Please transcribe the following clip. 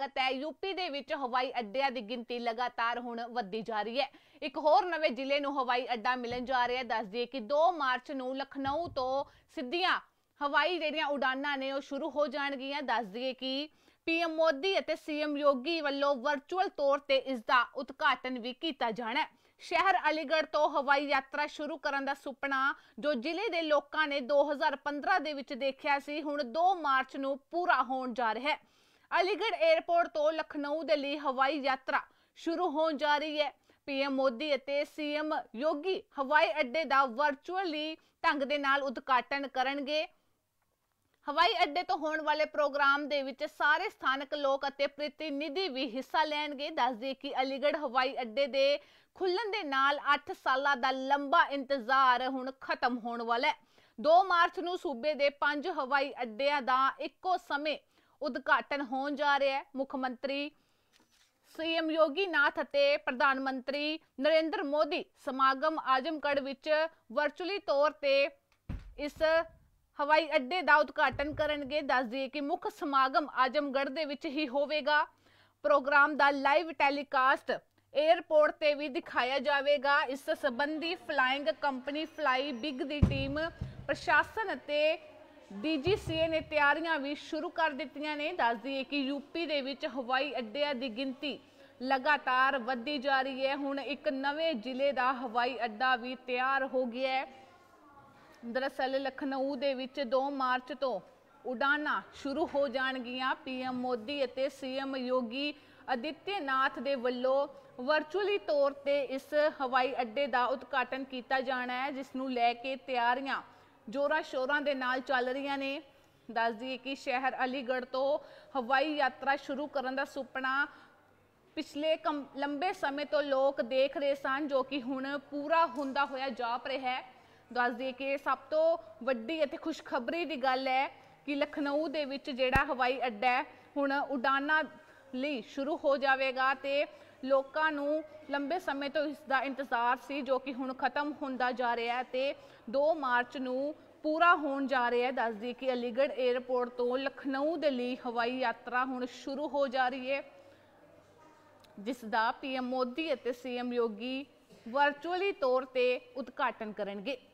ताकत है। यूपी दे विच हवाई अड्डियां दी गिनती लगातार हुण वधदी जा रही है। एक होर नवे जिले नूं हवाई अड्डा मिलन जा रहा है। दस दिए कि 2 मार्च नूं लखनऊ तो सिद्धियां हवाई जिहड़ियां उड़ानां ने ओह शुरू हो जाणगीਆਂ। दस दिए कि पीएम मोदी अते सीएम योगी वल्लों वर्चुअल तौर ते इसका उद्घाटन भी किया जाना है। शहर अलीगढ़ तो हवाई यात्रा शुरू करने का सुपना जो जिले के लोगों ने 2015 ਦੇ ਵਿੱਚ देखा सी हुण 2 मार्च ਨੂੰ पूरा होण जा रहा है। अलीगढ़ एयरपोर्ट तो लखनऊ के लिए हवाई यात्रा शुरू होण जा रही है। पीएम मोदी अते सीएम योगी हवाई अड्डे का वर्चुअली ढंग दे नाल उद्घाटन करनगे। हवाई अड्डे तो होने वाले प्रोग्राम दे विच सारे स्थानक लोग अते प्रतिनिधि भी हिस्सा लैणगे। दस दिए कि अलीगढ़ हवाई अड्डे दे खुलण दे नाल 8 सालां दा लंबा इंतजार हुण खत्म होने वाला है। 2 मार्च नूं सूबे दे 5 हवाई अड्डियां दा इक्को समय उद्घाटन होण जा रहा है। मुख्यमंत्री सीएम योगी नाथ अते प्रधानमंत्री नरेंद्र मोदी समागम आजमगढ़ विच वर्चुअली तौर ते इस हवाई अड्डे का उद्घाटन करनगे। दस दिए कि मुख्य समागम आजमगढ़ दे विच ही होवेगा। प्रोग्राम का लाइव टैलीकास्ट एयरपोर्ट ते भी दिखाया जाएगा। इस संबंधी फ्लाइंग कंपनी फ्लाई बिग दी टीम प्रशासन अते DGCA ने तैयारियां भी शुरू कर दित्तियां ने। दस दिए कि यूपी दे विच हवाई अड्डियां की गिनती लगातार वधदी जा रही है। हुण एक नवे जिले का हवाई अड्डा भी तैयार हो गया है। दरअसल लखनऊ दे विच 2 मार्च तो उड़ानां शुरू हो जाणगीਆਂ। पीएम मोदी अते सीएम योगी आदित्यनाथ दे वल्लों वर्चुअली तौर ते इस हवाई अड्डे का उद्घाटन किया जाना है, जिसनूं लैके तैयारियां जोरां शोरां दे नाल चल रही ने। दस दिए कि शहर अलीगढ़ तो हवाई यात्रा शुरू करने का सुपना पिछले लंबे समय तो लोग देख रहे सन, जो कि हुण पूरा हुंदा होया जाप रहा है। दस दिए कि सब तो वड्डी अते खुशखबरी की गल है कि लखनऊ दे विच जिहड़ा हवाई अड्डा है हुण उड़ानां लई शुरू हो जाएगा ते लोकां नूं लंबे समय तो इसका इंतजार सी, जो कि हुण खत्म हुंदा जा रहा है ते 2 मार्च नूं पूरा होण जा रहा है। दस दिए कि अलीगढ़ एयरपोर्ट तो लखनऊ के लिए हवाई यात्रा हुण शुरू हो जा रही है, जिसका पीएम मोदी अते सीएम योगी वर्चुअली तौर ते उद्घाटन करनगे।